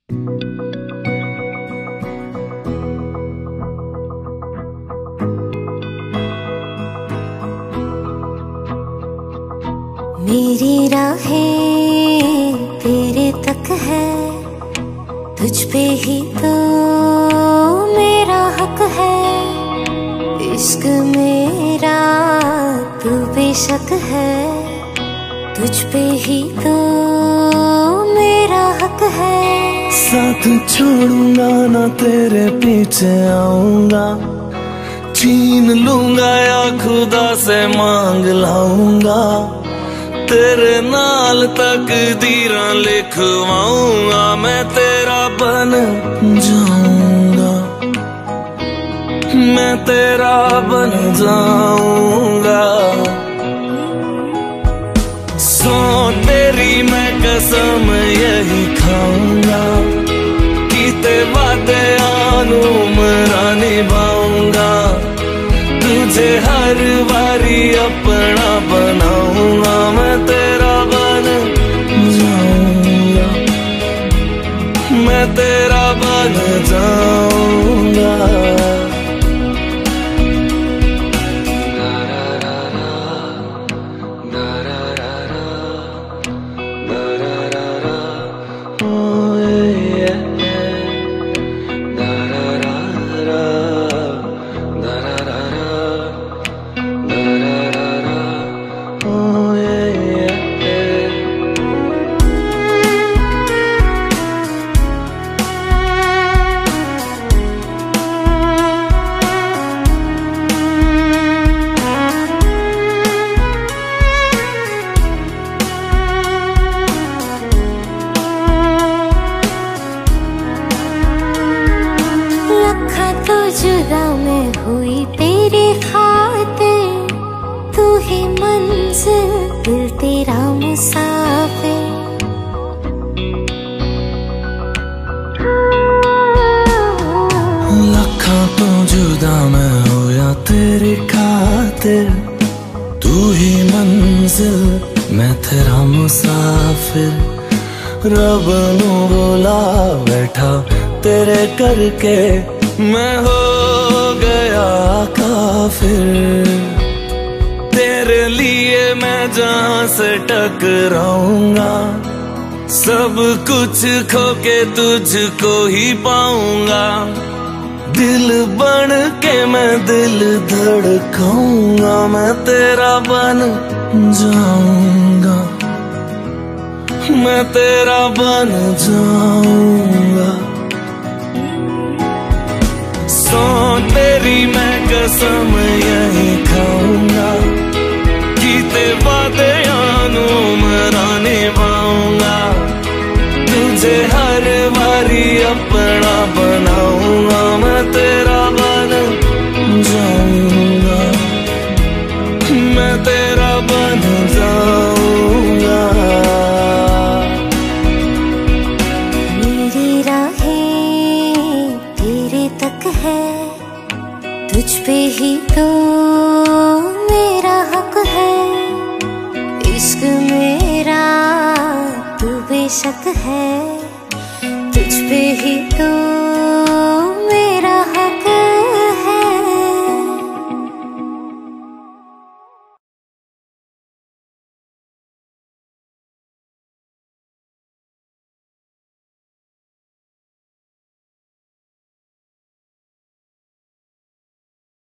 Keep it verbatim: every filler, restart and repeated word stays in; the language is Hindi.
मेरी राहें तेरे तक है, तुझ पे ही तो मेरा हक है। इश्क मेरा तू बेशक है, तुझ पे ही तो मेरा हक है। साथ छोड़ूंगा ना तेरे पीछे आऊंगा, छीन लूंगा या खुदा से मांग लाऊंगा। तेरे नाल तकदीरां लिखवाऊंगा, मैं तेरा बन जाऊंगा, मैं तेरा बन जाऊंगा। सौ तेरी मैं कसम यही खाऊंगा, कीते वादे आनू मरा निभाऊंगा। तुझे हर बारी अपना बनाऊंगा, मैं तेरा बन जाऊंगा, मैं तेरा बन जाऊंगा। जुदा मैं हुई तेरे खातिर, तू ही मंजिल दिल तेरा मुसाफिर। लखा तो जुदा मैं होया तेरे खातिर, तू ही मंजिल मैं तेरा मुसाफिर। रब नू बोला बैठा तेरे करके, मैं हो गया काफिर। तेरे लिए मैं जहां से टकराऊंगा, सब कुछ खो के तुझको ही पाऊंगा। दिल बन के मैं दिल धड़काऊंगा, मैं तेरा बन जाऊंगा, मैं तेरा बन जाऊंगा। सौ तेरी मैं कसम यही खाऊंगा, कीते वादे आनू मरा निभाऊंगा। तुझे हर बारी अपना बनाऊंगा, मैं तेरा बन जाऊंगा, मैं तेरा बन जाऊंगा। मेरी राहें तेरे तक है, तुझ पे ही तो मेरा हक है। इश्क मेरा तू बेशक है, तुझ पे ही तो